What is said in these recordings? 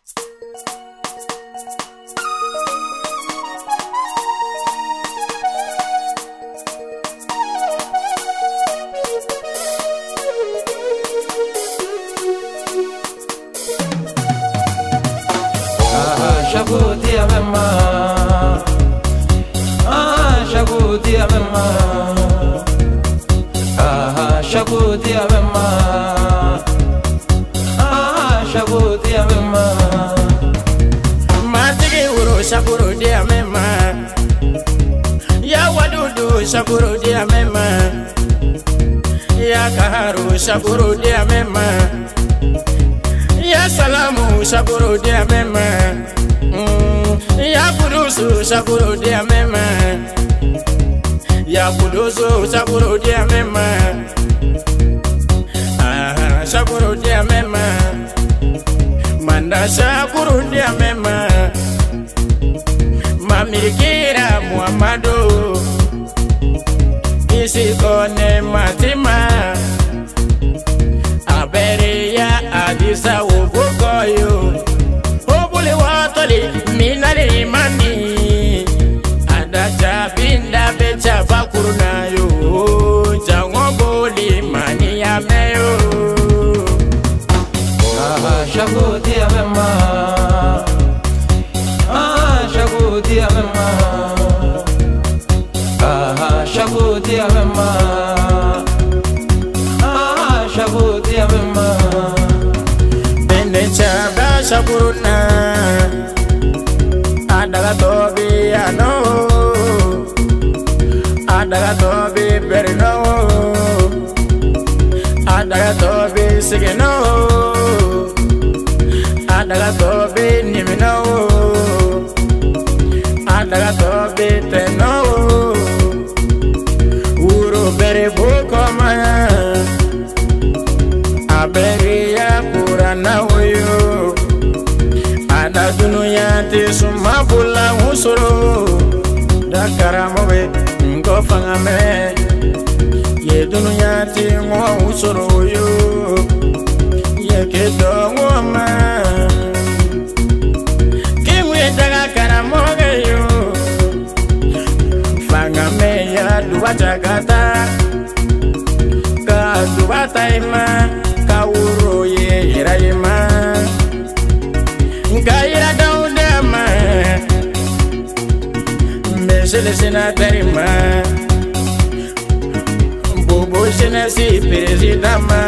Shakuti amema, shakuti amema, shakuti amema, shakuti amema. Matigi uro shakuru di amema, ya wadudu shakuru di amema, ya kaharu shakuru di amema, ya salamu shakuru di amema. Ya kudusu shakuru dia mema, ya kudusu shakuru dia mema, shakuru dia mema, manda shakuru dia mema, mamirikira Muhammadu, isikone matima, aberia adisa ubukoyo. Minari mani adacha binda becha bakuruna yo jangoboli mani ameyo shakuti amema shakuti amema shakuti amema shakuti amema benecha ba shakuruna Adaga tobi ano, adaga tobi berino, adaga tobi sigeno, adaga tobi nimino, adaga tobi teno, uro bere bukoma, aberi ya kurana uyo. Ada dunia ti suma bula usoro dakara mobe ngo fangame ye dunia ti ngo usoro yo ye kedo ngoma kimwe daga kara moge yo fangame ya duwata kata ka duwata ima ka uro ye iraima Gaira dauda ma Mesele sena terima Bobo sena si president ma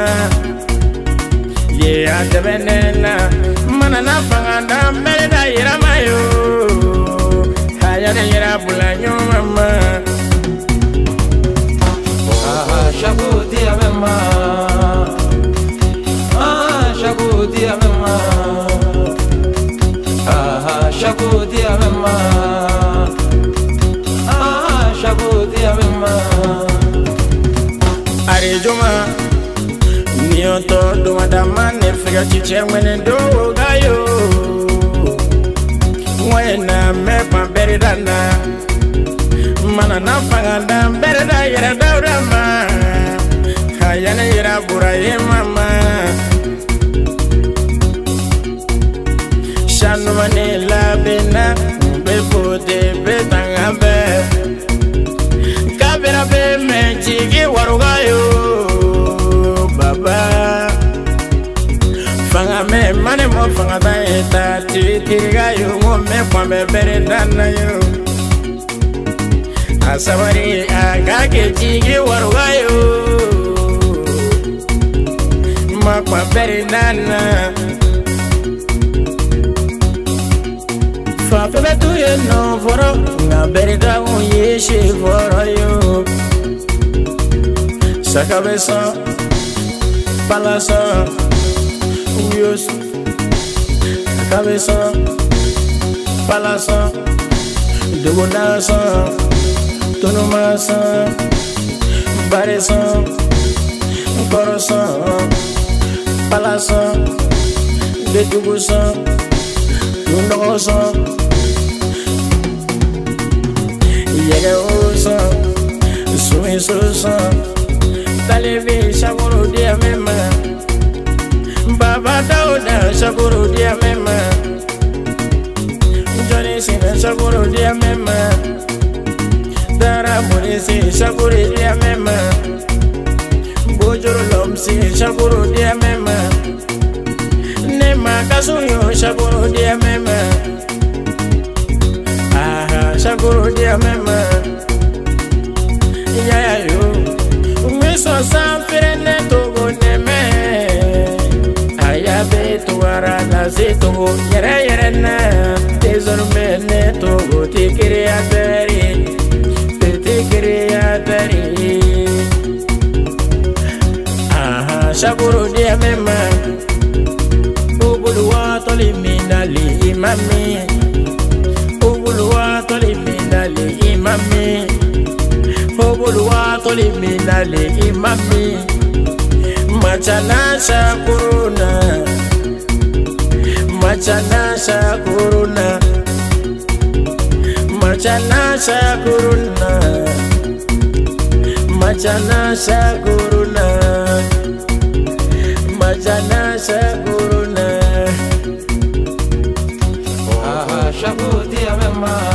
Ye ande benena Mana na fanganda mbele da ira mayo Haya de ira bulanyo mama shakuti amema shakuti amema shakuti amema shakuti amema Arejuma Nioto duma damane figa chiche mwene do gayo Mwena mepa beridana Mana nafanganda berida yera daurama Hayana yera buraye mama Shanu manila bena Befote betanga be Kabira be menchigi warugayo Baba Fanga me mane mo fanga da eta Tirigayo mo me kwambe beridana yo Asabari agake chigi warugayo Makwa beridana Fafele tuye no foro Na berida unyeshe foro yo Sakabesa Palasa Uyos Sakabesa Palasa Dubunasa Tunumasa Baresa Korosa Palasa Detubusa Tundosa Yegeosa Sumisosa Talevi Shakuru dia mema Baba Dauda Shakuru dia mema suyo shakuru dia mema. Ah, shakuru dia mema. Ya yo, umiso samfirene togo neme. Ayabe tuara nasi togo yere yere na. Tezorme ne togo tikiri ateri, tikiri ateri. Ah, shakuru dia mema. Ubulwa toli minali imami. Ubulwa toli minali imami. Ubulwa toli minali imami. Machana shakuruna. Machana shakuruna. Machana shakuruna. Machana shakuruna. Machana shakuruna. Shakuti ya mema.